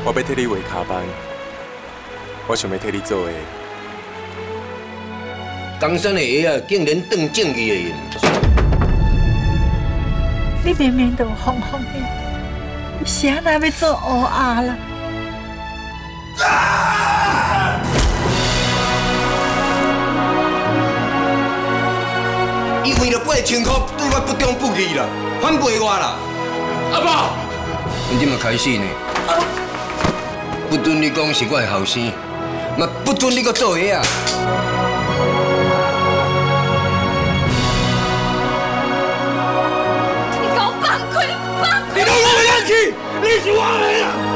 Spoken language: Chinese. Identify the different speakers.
Speaker 1: 我要替你画卡班，我想要替你做的。
Speaker 2: 冈山的鞋啊，竟然当正义的人。
Speaker 3: 你明明都疯疯的，是安那要做乌鸦啦？
Speaker 2: 伊为了我的情况对我不忠不义啦，反背我啦。
Speaker 4: 阿爸，
Speaker 2: 你即马开始呢？不准你讲是我的后生，嘛不准你搁做鞋啊！
Speaker 4: 你给我放开！放开！你都我的去，你是我的啊！